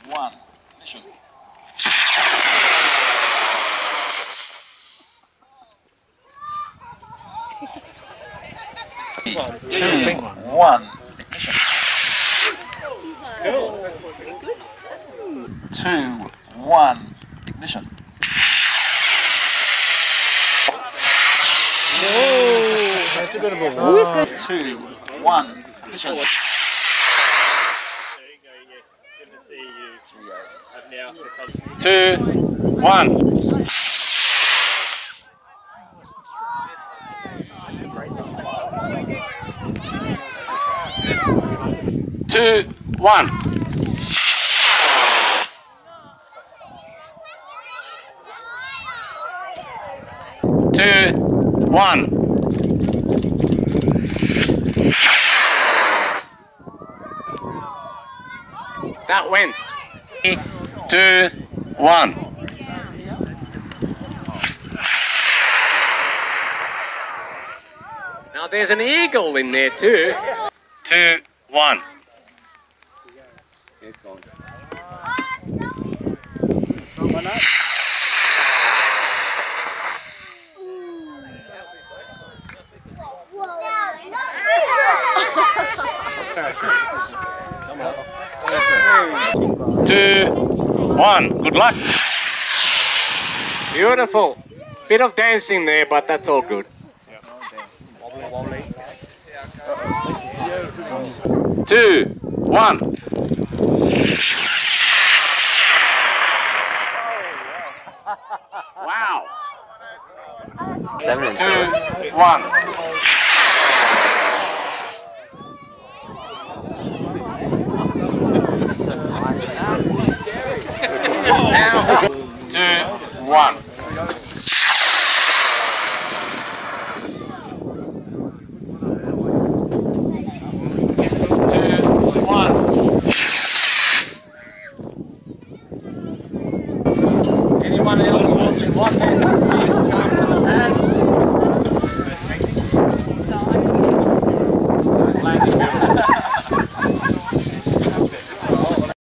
1, ignition. 2, 1, ignition. 2, 1, ignition. That's a bit of a 2, 1, ignition. There you go, yes. Good to see you. I've now succumbed. 2, 1. Two, one. 2, 1. That went. 2, 1. Now there's an eagle in there too. 2, 1. It's gone. Two, one. Good luck. Beautiful. Bit of dancing there, but that's all good. 2, 1. Wow. 7 and 2, 1.